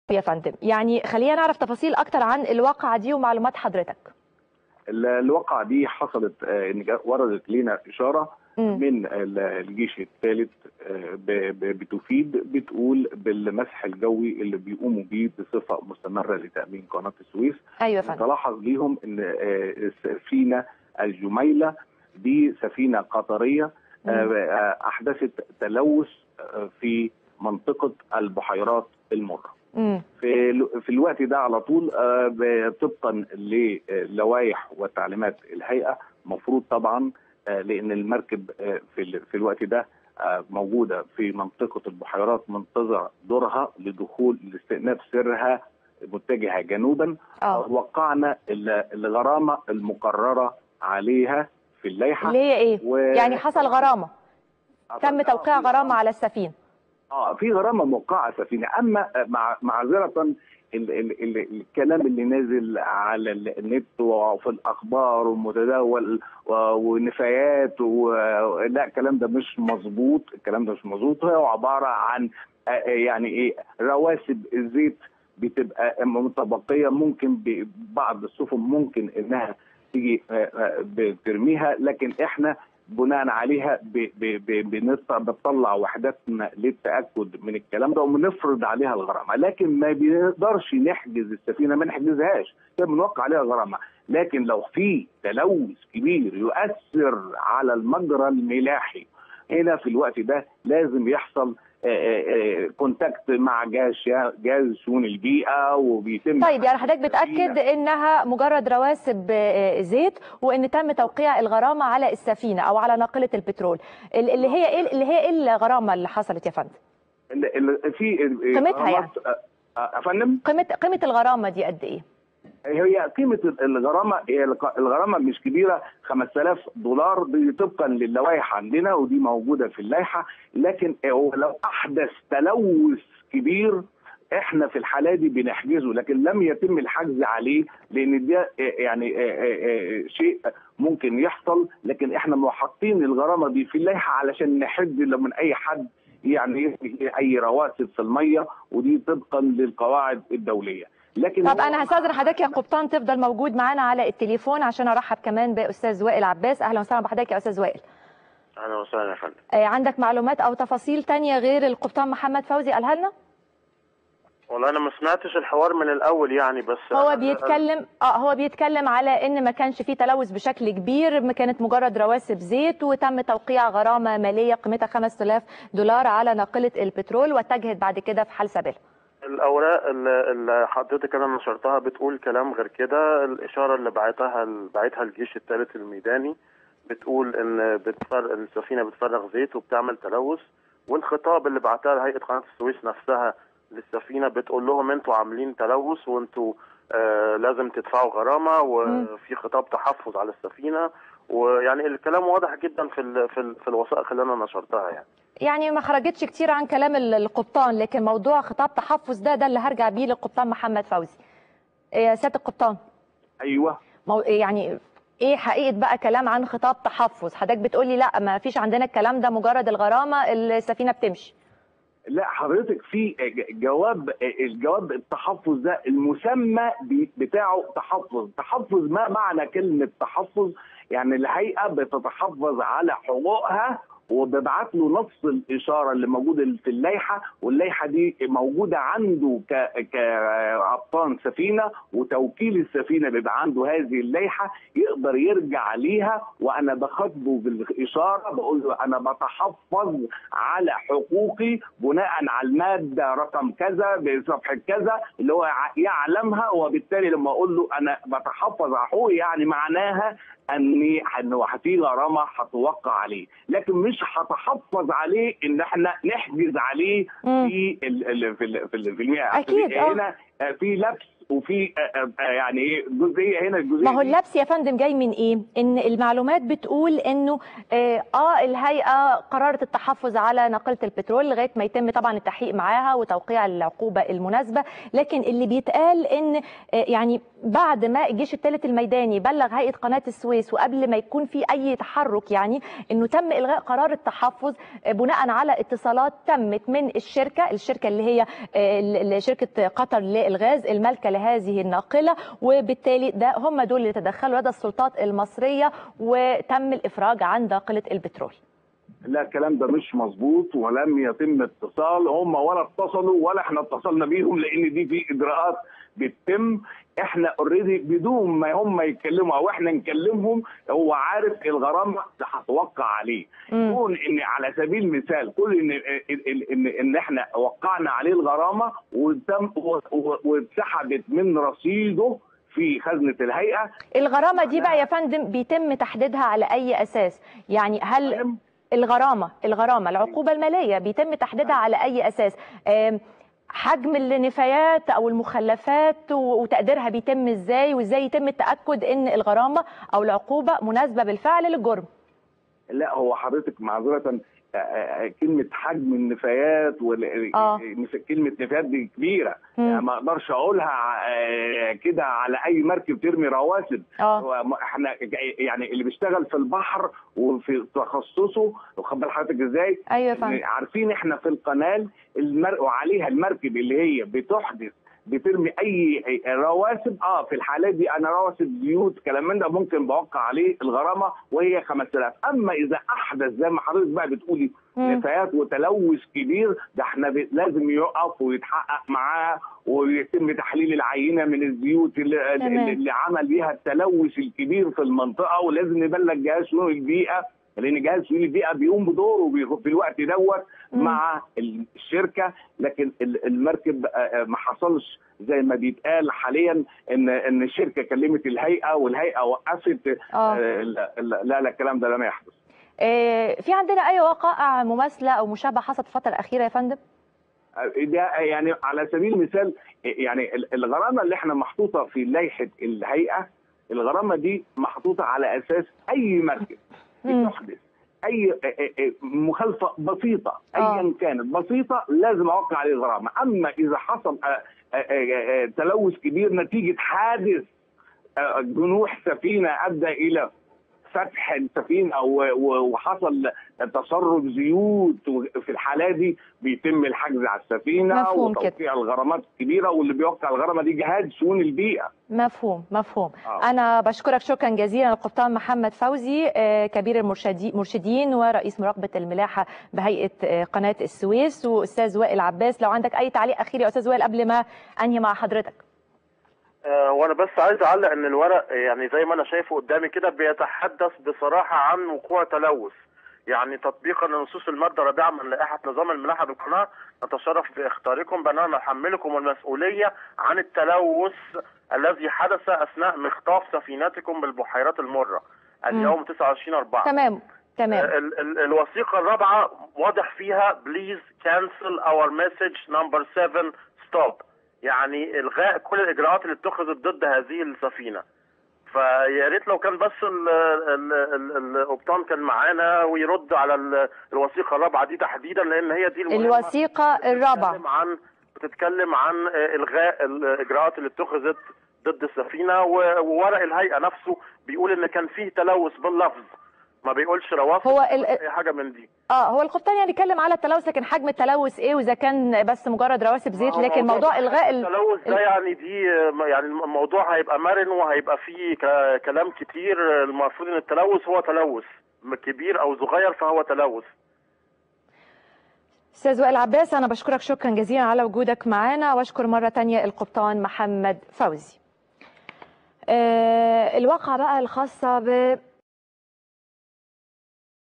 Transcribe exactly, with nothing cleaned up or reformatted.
يا فندم، يعني خلينا نعرف تفاصيل اكتر عن الواقعه دي ومعلومات حضرتك. الواقعه دي حصلت ان وردت لنا اشاره م. من الجيش الثالث بتفيد، بتقول بالمسح الجوي اللي بيقوموا بيه بصفه مستمره لتامين قناه السويس. ايوه فندم. تلاحظ ليهم ان السفينه الجميله دي سفينه قطريه احدثت تلوث في منطقه البحيرات المره. مم. في في الوقت ده على طول طبقا للوائح وتعليمات الهيئه مفروض طبعا، لان المركب في في الوقت ده موجوده في منطقه البحيرات منتظره دورها لدخول لاستئناف سيرها متجهه جنوبا. اه وقعنا الغرامه المقرره عليها في اللائحه اللي هي ايه؟ و... يعني حصل غرامه، تم توقيع غرامه على السفينه. اه في غرامه موقعه سفينه، اما مع معذره ال ال ال الكلام اللي نازل على النت وفي الاخبار ومتداول ونفايات لا، الكلام ده مش مظبوط، الكلام ده مش مظبوط. هو عباره عن يعني ايه، رواسب الزيت بتبقى متبقيه، ممكن بعض السفن ممكن انها تيجي بترميها، لكن احنا بناء عليها بنطلع وحداتنا للتاكد من الكلام ده وبنفرض عليها الغرامه، لكن ما بنقدرش نحجز السفينه، ما نحجزهاش، بنوقع عليها غرامه. لكن لو في تلوث كبير يؤثر على المجرى الملاحي هنا في الوقت ده لازم يحصل كونتاكت مع جهاز جهاز شؤون البيئه وبيتم. طيب يعني حضرتك بتاكد انها مجرد رواسب زيت وان تم توقيع الغرامه على السفينه او على ناقله البترول، اللي هي ايه اللي هي ايه الغرامه اللي حصلت يا فندم؟ في قيمتها يعني يا فندم، قيمه قيمه الغرامه دي قد ايه؟ هي قيمه الغرامه هي الغرامه مش كبيره، خمسة آلاف دولار دي طبقا للوائح عندنا ودي موجوده في اللائحه. لكن لو احدث تلوث كبير احنا في الحاله دي بنحجزه، لكن لم يتم الحجز عليه لان ده يعني شيء ممكن يحصل، لكن احنا حاطين الغرامه دي في اللائحه علشان نحد من اي حد يعني اي رواسب في الميه، ودي طبقا للقواعد الدوليه. لكن طب انا هستاذن حضرتك يا قبطان تفضل موجود معانا على التليفون عشان ارحب كمان باستاذ وائل عباس. اهلا وسهلا بحضرتك يا استاذ وائل. اهلا وسهلا يا فندم. عندك معلومات او تفاصيل ثانيه غير القبطان محمد فوزي قالها لنا؟ والله انا ما سمعتش الحوار من الاول يعني، بس هو بيتكلم اه هو بيتكلم على ان ما كانش فيه تلوث بشكل كبير، كانت مجرد رواسب زيت وتم توقيع غرامه ماليه قيمتها خمسة آلاف دولار على ناقله البترول واتجهت بعد كده في حال سبيلها. الاوراق اللي حضرتك انا نشرتها بتقول كلام غير كده. الاشاره اللي بعتها بعتها الجيش الثالث الميداني بتقول ان بتفرق السفينه بتفرغ زيت وبتعمل تلوث، والخطاب اللي بعتها لهيئه قناه السويس نفسها للسفينه بتقول لهم انتوا عاملين تلوث وانتوا آه لازم تدفعوا غرامه، وفي خطاب تحفظ على السفينه، ويعني الكلام واضح جدا في ال في, ال في الوثائق اللي انا نشرتها يعني. يعني ما خرجتش كتير عن كلام القبطان، لكن موضوع خطاب تحفظ ده ده اللي هرجع بيه للقبطان محمد فوزي. يا سياده القبطان. ايوه. مو يعني ايه حقيقه بقى كلام عن خطاب تحفظ؟ حضرتك بتقولي لا ما فيش عندنا الكلام ده، مجرد الغرامه السفينه بتمشي. لا حضرتك في جواب الجواب التحفظ ده المسمى بتاعه تحفظ. تحفظ ما معنى كلمه تحفظ؟ يعني الهيئه بتتحفظ على حقوقها وببعت له نص الاشاره اللي موجوده في اللائحه، واللائحه دي موجوده عنده كقبطان سفينه، وتوكيل السفينه بيبقى عنده هذه اللائحه يقدر يرجع ليها، وانا بخاطبه بالاشاره بقول له انا بتحفظ على حقوقي بناء على الماده رقم كذا بصفحه كذا اللي هو يعلمها، وبالتالي لما اقول له انا بتحفظ على حقوقي يعني معناها اني انه في غرامه هتوقع عليه، لكن مش هتحفظ عليه ان احنا نحجز عليه في ال في ال في المياه. اكيد هنا في لبس وفي يعني ايه جزئيه هنا الجزئيه. ما هو اللبس يا فندم جاي من ايه؟ ان المعلومات بتقول انه اه, آه الهيئه قررت التحفظ على ناقله البترول لغايه ما يتم طبعا التحقيق معاها وتوقيع العقوبه المناسبه، لكن اللي بيتقال ان آه يعني بعد ما الجيش الثالث الميداني بلغ هيئه قناه السويس وقبل ما يكون في اي تحرك يعني انه تم الغاء قرار التحفظ بناء على اتصالات تمت من الشركه الشركه اللي هي آه شركه قطر للغاز المالكه لهذه الناقله، وبالتالي ده هم دول اللي تدخلوا لدى السلطات المصريه وتم الافراج عن ناقله البترول. لا الكلام ده مش مظبوط ولم يتم اتصال، هم ولا اتصلوا ولا احنا اتصلنا بيهم، لان دي في اجراءات بتتم. احنا اوريدي بدون ما هم يتكلموا او احنا نكلمهم هو عارف الغرامه اللي هتوقع عليه. يكون ان على سبيل المثال كل ان ان ان احنا وقعنا عليه الغرامه وتم واتسحبت من رصيده في خزنه الهيئه. الغرامه دي بقى يا فندم بيتم تحديدها على اي اساس؟ يعني هل الغرامه الغرامه العقوبه الماليه بيتم تحديدها على اي اساس؟ حجم النفايات او المخلفات وتقديرها بيتم ازاي، وازاي يتم التاكد ان الغرامه او العقوبه مناسبه بالفعل للجرم؟ لا هو حضرتك معذره كلمه حجم النفايات آه. كلمه نفايات دي كبيره، يعني ما اقدرش اقولها كده على اي مركب ترمي رواسب. آه. احنا يعني اللي بيشتغل في البحر وفي تخصصه واخد بال حضرتك ازاي؟ ايوه فهمت. عارفين احنا في القناه المر... وعليها المركب اللي هي بتحدث بترمي اي رواسب. اه في الحالات دي انا رواسب زيوت كلام من ده ممكن بوقع عليه الغرامه وهي خمسة آلاف. اما اذا احدث زي ما حضرتك بقى بتقولي نفايات وتلوث كبير، ده احنا لازم يقف ويتحقق معاه ويتم تحليل العينه من الزيوت اللي, اللي عمل بيها التلوث الكبير في المنطقه، ولازم نبلغ جهاز شؤون البيئه، لان جهاز شؤون البيئه بيقوم بدوره في الوقت دوت مع الشركه. لكن المركب ما حصلش زي ما بيتقال حاليا ان ان الشركه كلمت الهيئه والهيئه وقفت. آه. لا لا لا الكلام ده لم يحدث. في عندنا اي وقائع مماثله او مشابهه حصلت الفتره الاخيره يا فندم؟ ده يعني على سبيل المثال يعني الغرامه اللي احنا محطوطه في لائحه الهيئه، الغرامه دي محطوطه على اساس اي مركب بتحدث اي مخالفه بسيطه ايا كانت بسيطه لازم اوقع عليه غرامه. اما اذا حصل تلوث كبير نتيجه حادث جنوح سفينه ادى الى فتح السفينه وحصل تسرب زيوت، في الحاله دي بيتم الحجز على السفينه وتوقيع الغرامات الكبيره، واللي بيوقع الغرامه دي جهاز شؤون البيئه. مفهوم مفهوم. آه. انا بشكرك شكرا جزيلا القبطان محمد فوزي كبير المرشدين ورئيس مراقبه الملاحه بهيئه قناه السويس، واستاذ وائل عباس لو عندك اي تعليق اخير يا استاذ وائل قبل ما انهي مع حضرتك. وانا بس عايز اعلق ان الورق يعني زي ما انا شايفه قدامي كده بيتحدث بصراحه عن وقوع تلوث، يعني تطبيقا لنصوص الماده الرابعه من لائحه نظام الملاحه بالقناه، نتشرف باختياركم باننا نحملكم المسؤوليه عن التلوث الذي حدث اثناء مخطاف سفينتكم بالبحيرات المره اليوم تسعة وعشرين أربعة. تمام تمام. ال ال الوثيقه الرابعه واضح فيها بليز كانسل اور مسج نمبر سبعة ستوب، يعني الغاء كل الاجراءات اللي اتخذت ضد هذه السفينه. فيا ريت لو كان بس القبطان كان معانا ويرد على الوثيقه الرابعه دي تحديدا، لان هي دي الوثيقه الرابعه بتتكلم عن بتتكلم عن الغاء الاجراءات اللي اتخذت ضد السفينه، وورق الهيئه نفسه بيقول ان كان فيه تلوث باللفظ، ما بيقولش رواسب هو اي حاجه من دي. اه هو القبطان يعني بيتكلم على التلوث، لكن حجم التلوث ايه واذا كان بس مجرد رواسب زيت، لكن موضوع الغاء التلوث ده يعني دي يعني الموضوع هيبقى مرن وهيبقى فيه كلام كتير. المفروض ان التلوث هو تلوث كبير او صغير فهو تلوث. استاذ وائل عباس انا بشكرك شكرا جزيلا على وجودك معنا، واشكر مره ثانيه القبطان محمد فوزي. آه الواقعه بقى الخاصه ب